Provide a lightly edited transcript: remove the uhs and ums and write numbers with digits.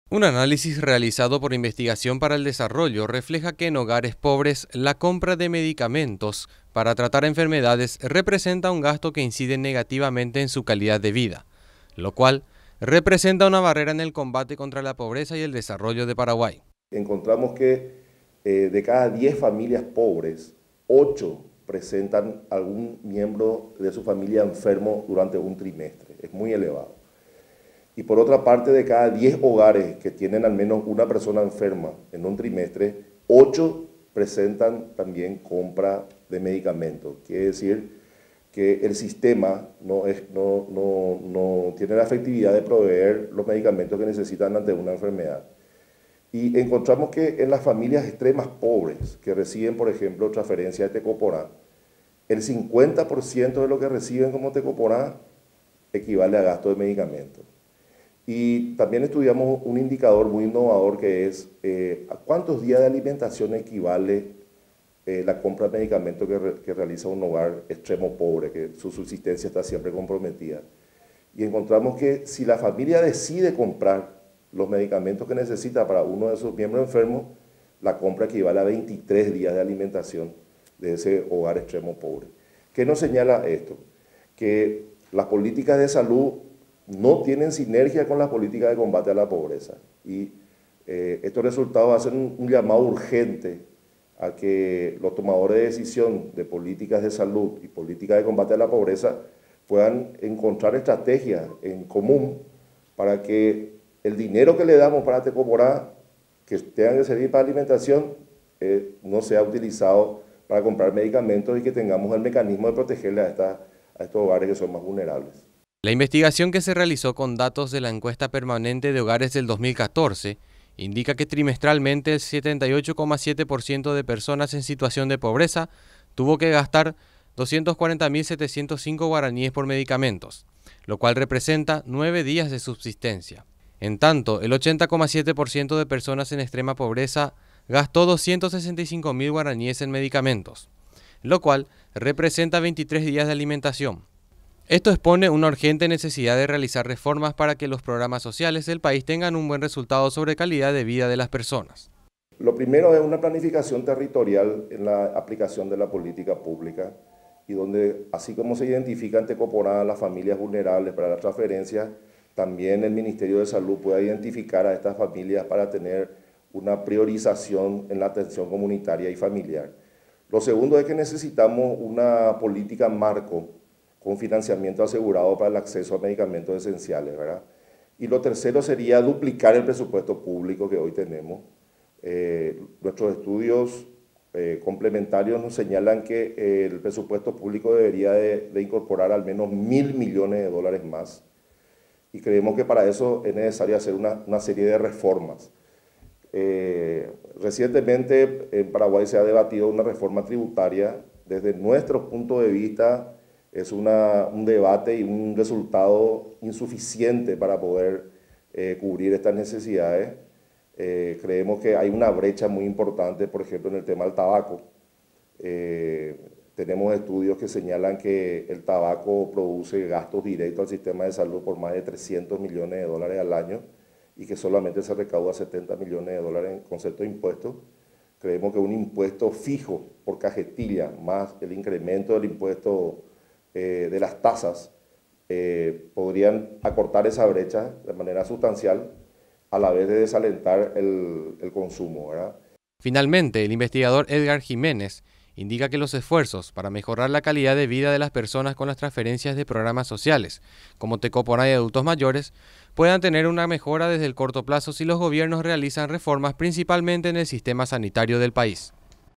Un análisis realizado por Investigación para el Desarrollo refleja que en hogares pobres la compra de medicamentos para tratar enfermedades representa un gasto que incide negativamente en su calidad de vida, lo cual representa una barrera en el combate contra la pobreza y el desarrollo de Paraguay. Encontramos que de cada 10 familias pobres, 8 presentan algún miembro de su familia enfermo durante un trimestre. Es muy elevado. Y por otra parte, de cada 10 hogares que tienen al menos una persona enferma en un trimestre, 8 presentan también compra de medicamentos. Quiere decir que el sistema no tiene la efectividad de proveer los medicamentos que necesitan ante una enfermedad. Y encontramos que en las familias extremas pobres que reciben, por ejemplo, transferencia de Tecoporá, el 50% de lo que reciben como Tecoporá equivale a gasto de medicamentos. Y también estudiamos un indicador muy innovador que es a cuántos días de alimentación equivale la compra de medicamentos que realiza un hogar extremo pobre, que su subsistencia está siempre comprometida. Y encontramos que si la familia decide comprar los medicamentos que necesita para uno de sus miembros enfermos, la compra equivale a 23 días de alimentación de ese hogar extremo pobre. ¿Qué nos señala esto? Que las políticas de salud no tienen sinergia con las políticas de combate a la pobreza. Y estos resultados hacen un llamado urgente a que los tomadores de decisión de políticas de salud y políticas de combate a la pobreza puedan encontrar estrategias en común para que el dinero que le damos para Tecoporá, que tenga que servir para alimentación, no sea utilizado para comprar medicamentos y que tengamos el mecanismo de protegerle a estos hogares que son más vulnerables. La investigación que se realizó con datos de la encuesta permanente de hogares del 2014 indica que trimestralmente el 78,7% de personas en situación de pobreza tuvo que gastar 240.705 guaraníes por medicamentos, lo cual representa 9 días de subsistencia. En tanto, el 80,7% de personas en extrema pobreza gastó 265.000 guaraníes en medicamentos, lo cual representa 23 días de alimentación. Esto expone una urgente necesidad de realizar reformas para que los programas sociales del país tengan un buen resultado sobre calidad de vida de las personas. Lo primero es una planificación territorial en la aplicación de la política pública y donde, así como se identifican Tecoporá las familias vulnerables para las transferencias, también el Ministerio de Salud pueda identificar a estas familias para tener una priorización en la atención comunitaria y familiar. Lo segundo es que necesitamos una política marco con financiamiento asegurado para el acceso a medicamentos esenciales, ¿verdad? Y lo tercero sería duplicar el presupuesto público que hoy tenemos. Nuestros estudios complementarios nos señalan que el presupuesto público debería de incorporar al menos 1.000 millones de dólares más. Y creemos que para eso es necesario hacer una serie de reformas. Recientemente en Paraguay se ha debatido una reforma tributaria. Desde nuestro punto de vista es un debate y un resultado insuficiente para poder cubrir estas necesidades. Creemos que hay una brecha muy importante, por ejemplo, en el tema del tabaco. Tenemos estudios que señalan que el tabaco produce gastos directos al sistema de salud por más de 300 millones de dólares al año y que solamente se recauda 70 millones de dólares en concepto de impuestos. Creemos que un impuesto fijo por cajetilla más el incremento del impuesto de las tasas podrían acortar esa brecha de manera sustancial a la vez de desalentar el consumo, ¿verdad? Finalmente, el investigador Edgar Jiménez indica que los esfuerzos para mejorar la calidad de vida de las personas con las transferencias de programas sociales, como Tecoporá y adultos mayores, puedan tener una mejora desde el corto plazo si los gobiernos realizan reformas principalmente en el sistema sanitario del país.